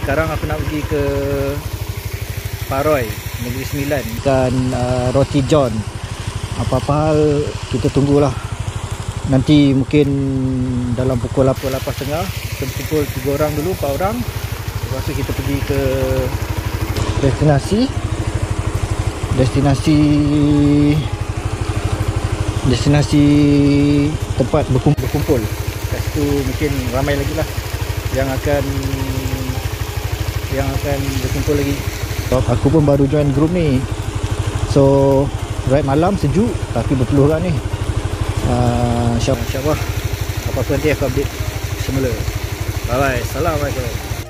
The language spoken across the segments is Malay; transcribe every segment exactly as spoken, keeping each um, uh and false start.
sekarang aku nak pergi ke Paroy, Negeri Sembilan, dan uh, Roti John. Apa-apa hal kita tunggulah. Nanti mungkin dalam pukul lapan, lapan tiga puluh kita berkumpul tiga orang dulu, empat orang. Lepas tu kita pergi ke destinasi Destinasi Destinasi tempat berkumpul, berkumpul. Kat situ mungkin ramai lagi lah yang akan Yang akan berkumpul lagi. Aku pun baru join group ni. So ride malam sejuk tapi berpeluh kan ni. uh, InsyaAllah apa-apa nanti aku update semula. Bye bye. Assalamualaikum.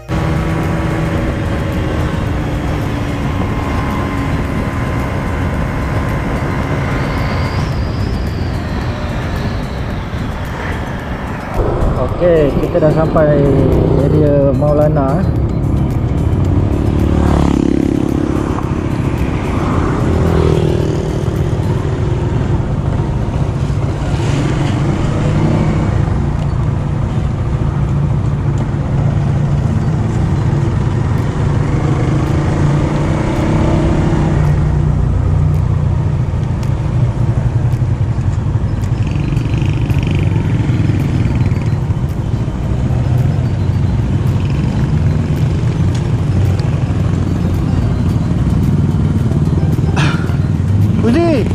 Okay, kita dah sampai area Maulana. Uzi.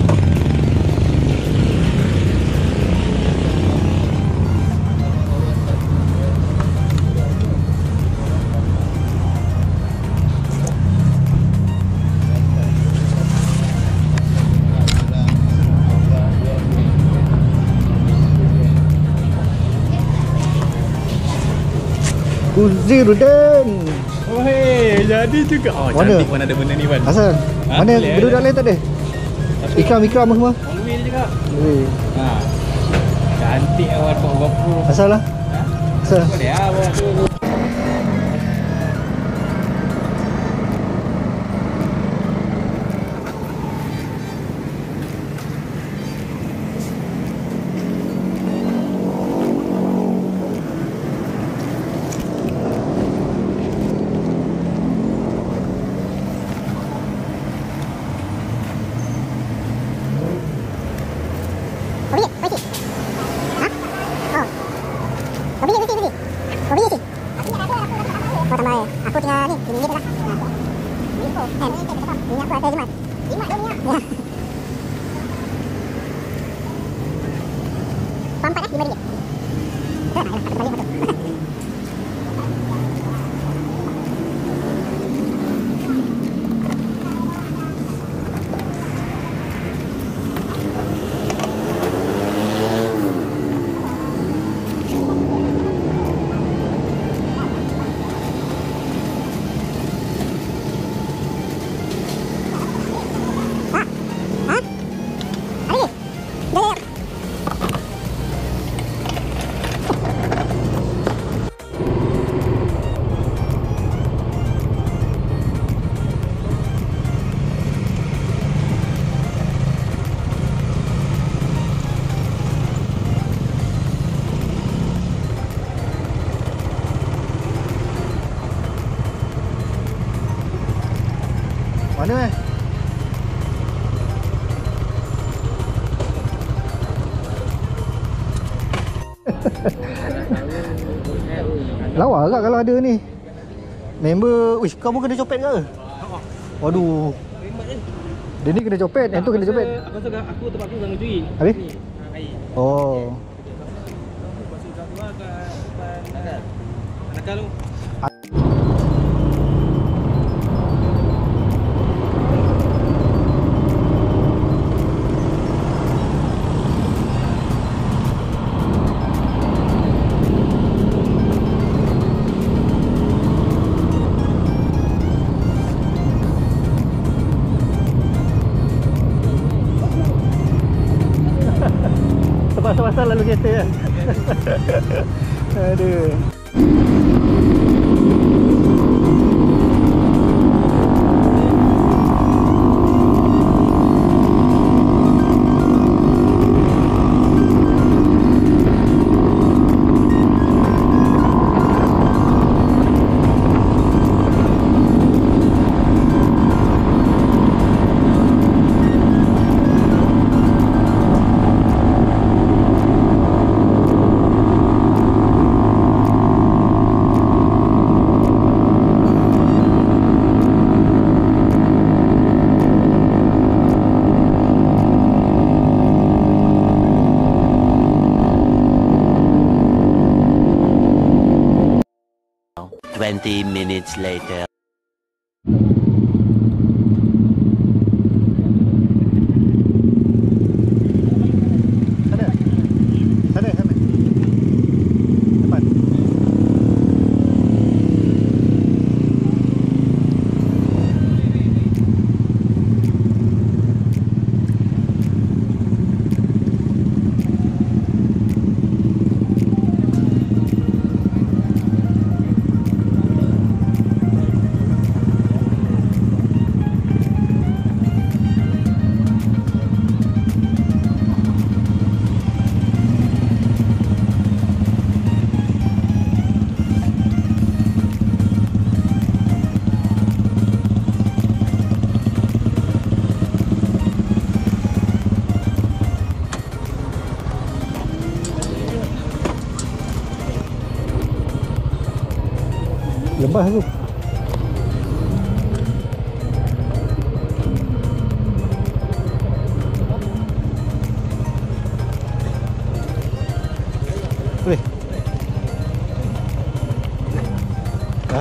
Uzi Ruden. Oh hei, jadi juga. Oh, mana? Cantik mana ada benda ni, Wan. Asal? Ha? Mana gedung lain tak ada? Ikram-ikram semua. Mobil juga. Weh. Ha. Cantik awak buat GoPro. Asal lah? Ha? Asal? Boleh ah buat tu. Aku tinggal ni, ini dia lah. Eh, minyak aku ada jimat. Jimat tu minyak. Ya. Pampat eh, lima ringgit. Eh, nak satu kali satu. Mana eh? Lawa agak kalau ada ni. Member, wish kamu kena copet ke? Waduh. Dia ni kena copet, yang tu kena copet. Aku rasa aku tempat tu jangan curi. Habis? Ni, air. Oh. Pasal kat luar kat depan Anakal tu. Pasal-pasal lalu kereta ya. Aduh. Twenty minutes later. Sana. Sana, sana. Depan. Lembah tu. Boleh. Ha?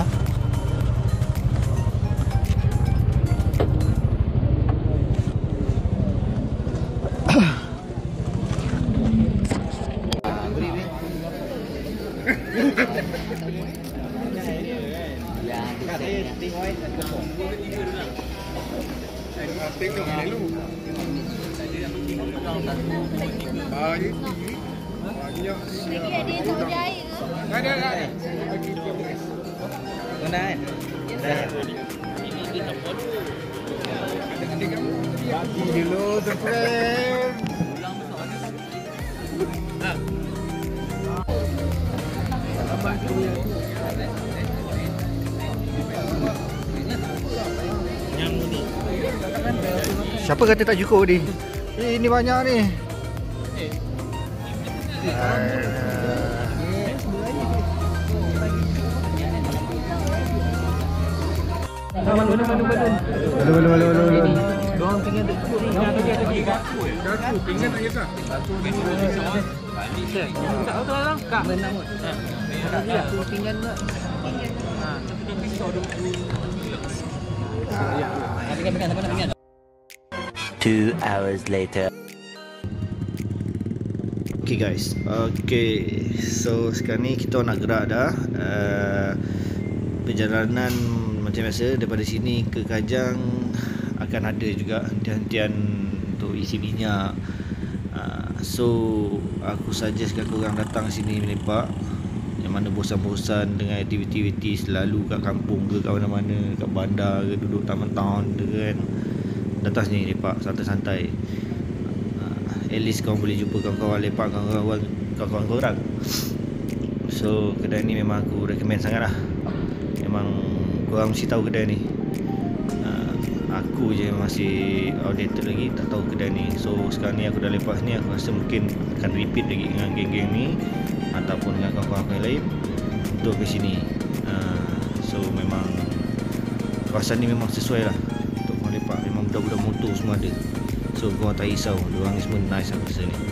Tengok dulu. Ah, ini. Banyak. Dia dia tak berjaya ke? Ada ada. Mana kan? Bagi dulu terframe. Siapa kata tak cukup ni? Eh, ini banyak ni. Mana mana mana mana. Belum belum belum belum. Doang pinggan tak cukup ni. Yang tadi ada tiga. Satu pinggan tak kisah. Satu Tak tahu orang kak. Menang. Ha. Satu pinggan pula. Ha. Ha, pinggan pinggan apa nak pinggan? Two hours later. Okay guys, okay, so sekarang ni kita nak gerak dah. uh, Perjalanan macam biasa daripada sini ke Kajang akan ada juga hentian-hentian untuk isi minyak. uh, So aku suggest kat korang datang sini melepak. Yang mana bosan-bosan dengan aktiviti-aktiviti selalu kat kampung ke kat mana-mana, kat bandar ke duduk taman town ke kan, datang sini lepak santai-santai. At least korang boleh jumpa kawan-kawan lepak, kawan-kawan kawan-kawan korang. So kedai ni memang aku recommend sangat lah. Memang korang mesti tahu kedai ni. uh, Aku je masih outdated lagi, tak tahu kedai ni. So sekarang ni aku dah lepak sini, aku rasa mungkin akan repeat lagi dengan geng-geng ni ataupun dengan kawan-kawan yang lain untuk ke sini. uh, So memang kawasan ni memang sesuai lah untuk korang lepak. Memang budak-budak motor semua ada. So korang tak risau, diorang ni semua nice aku rasa ni.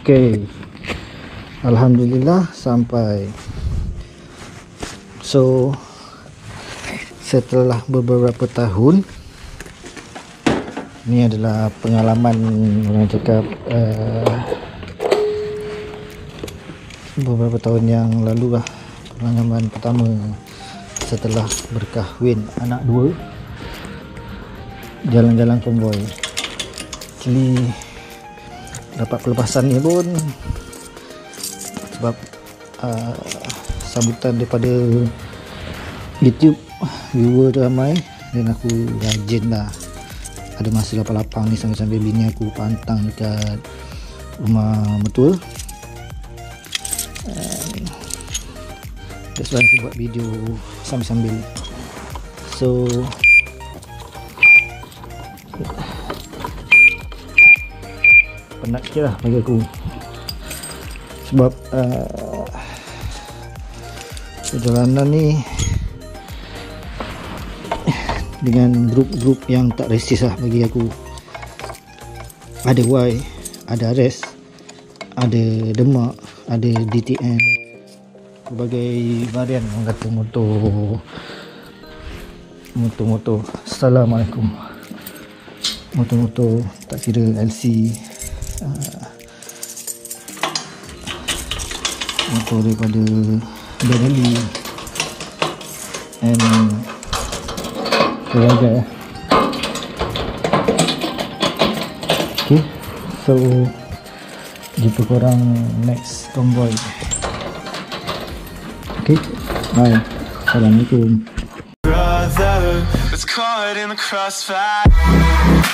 Okay, alhamdulillah sampai. So setelah beberapa tahun, ini adalah pengalaman orang cakap uh, beberapa tahun yang lalu lah, pengalaman pertama setelah berkahwin anak dua, jalan-jalan konvoi. Actually dapat pelepasan ni pun sebab uh, sambutan daripada YouTube, viewer tu ramai, dan aku rajin lah. Ada masa lapang-lapang ni sambil-sambil bini aku pantang dekat rumah mertua. And that's why aku buat video sambil-sambil. So penat sikit lah bagi aku, sebab uh, perjalanan ni dengan grup-grup yang tak resis lah bagi aku. Ada Y, ada Ares, ada Demak, ada D T M, berbagai varian orang kata motor motor-motor. Assalamualaikum. Motor-motor tak kira L C, uh, motor daripada Benelli and berbagai. Okay, so jumpa korang next konvoi. Okay, bye. Assalamualaikum. Brother, it's caught in the crossfire.